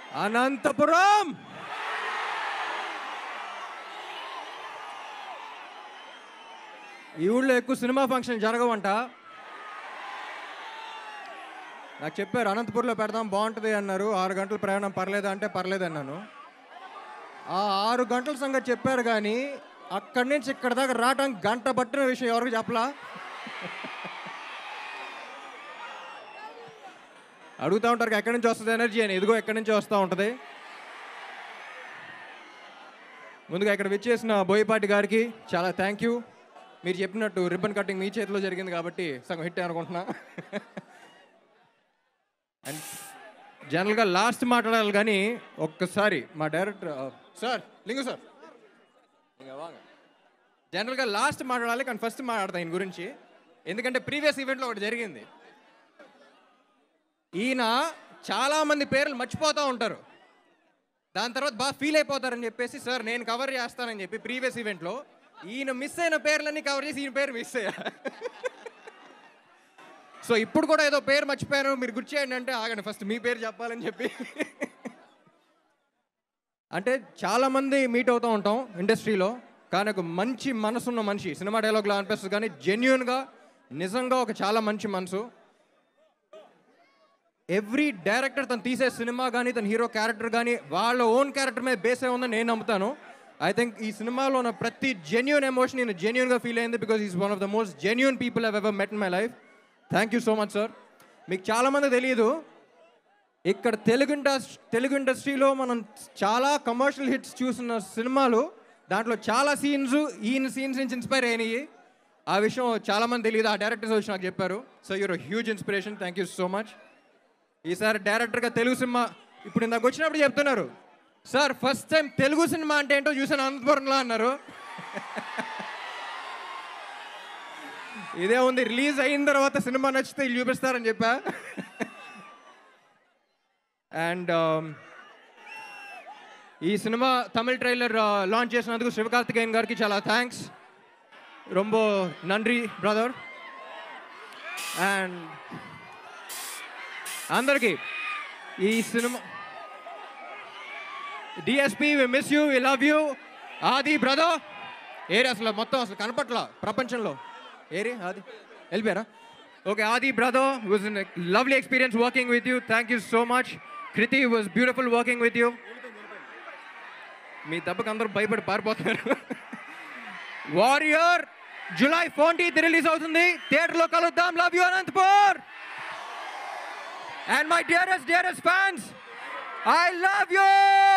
అనంతపురం ఈ ఊళ్ళో ఎక్కువ సినిమా ఫంక్షన్ జరగవంట. నాకు చెప్పారు అనంతపురంలో పెడదాం బాగుంటుంది అన్నారు. 6 గంటల ప్రయాణం పర్లేదా అంటే పర్లేదు అన్నాను. ఆ 6 గంటల సంగతి చెప్పారు కానీ అక్కడి నుంచి ఇక్కడ దాకా రావటం గంట పట్టిన విషయం ఎవరికి చెప్పలా. అడుగుతూ ఉంటారు ఎక్కడి నుంచి వస్తుంది ఎనర్జీ అని. ఇదిగో ఎక్కడి నుంచి వస్తూ ఉంటుంది. ముందుగా ఇక్కడ విచ్చేసిన బోయపాటి గారికి చాలా థ్యాంక్ యూ. మీరు చెప్పినట్టు రిబ్బన్ కటింగ్ మీ చేతిలో జరిగింది కాబట్టి సగం హిట్ అనుకుంటున్నా. అండ్ జనరల్గా లాస్ట్ మాట్లాడాలి కానీ ఒక్కసారి మా డైరెక్టర్ సార్ లింగు సార్ జనరల్గా లాస్ట్ మాట్లాడాలి కానీ ఫస్ట్ మాట్లాడతాను ఈయన గురించి. ఎందుకంటే ప్రీవియస్ ఈవెంట్లో ఒకటి జరిగింది. ఈయన చాలామంది పేర్లు మర్చిపోతూ ఉంటారు. దాని తర్వాత బాగా ఫీల్ అయిపోతారని చెప్పేసి సార్ నేను కవర్ చేస్తానని చెప్పి ప్రీవియస్ ఈవెంట్లో ఈయన మిస్ అయిన పేర్లన్నీ కవర్ చేసి ఈయన పేరు మిస్ అయ్యా. సో ఇప్పుడు కూడా ఏదో పేరు మర్చిపోయాను మీరు గుర్తు చేయండి అంటే ఆగండి ఫస్ట్ మీ పేరు చెప్పాలని చెప్పి. అంటే చాలామంది మీట్ అవుతూ ఉంటాం ఇండస్ట్రీలో, కానీ ఒక మంచి మనసున్న మనిషి. సినిమా డైలాగ్లో అనిపిస్తుంది కానీ జెన్యున్గా నిజంగా ఒక చాలా మంచి మనసు. ఎవ్రీ డైరెక్టర్ తను తీసే సినిమా కానీ తన హీరో క్యారెక్టర్ కానీ వాళ్ళ ఓన్ క్యారెక్టర్ మీద బేస్ అయి ఉందని నేను నమ్ముతాను. ఐ థింక్ ఈ సినిమాలో ఉన్న ప్రతి జెన్యున్ ఎమోషన్ నేను జెన్యున్గా ఫీల్ అయింది. Because is one of the most genuine people I've ever met in my life. Thank you so much sir. మీకు చాలామంది తెలియదు, ఇక్కడ తెలుగు ఇండస్ట్రీలో మనం చాలా కమర్షియల్ హిట్స్ చూసిన సినిమాలు దాంట్లో చాలా ఈయన సీన్స్ నుంచి ఇన్స్పైర్ అయినాయి. ఆ విషయం చాలామంది తెలియదు. ఆ డైరెక్టర్స్ వచ్చి నాకు చెప్పారు. So your huge inspiration. Thank you so much. ఈసారి డైరెక్టర్గా తెలుగు సినిమా ఇప్పుడు ఇందాక వచ్చినప్పుడు చెప్తున్నారు sir first time Telugu cinema అంటే ఏంటో చూసాను అనంతపురంలో అన్నారు. ఇదే ఉంది, రిలీజ్ అయిన తర్వాత సినిమా నచ్చితే వీళ్ళు చూపిస్తారని చెప్పా. అండ్ ఈ సినిమా తమిళ ట్రైలర్ లాంచ్ చేసినందుకు శివకార్తికేయన్ గారికి చాలా థ్యాంక్స్. రొంబో నండ్రి బ్రదర్. అండ్ అందరికీ ఈ సినిమా DSP we miss you, we love you. Aadi brother ఏరి అసలు మొత్తం అసలు కనపట్ల ప్రపంచంలో ఏరి ఆది వెళ్ళిపోయారా? Okay Aadi brother was an lovely experience working with you. Thank you so much. Kriti was beautiful working with you. మీ దెబ్బకి అందరూ భయపడి పారిపోతున్నారు. వారియర్ జూలై 14th రిలీజ్ అవుతుంది. థియేటర్లో కలుద్దాం. Love you Anantapur. And my dearest fans, I love you!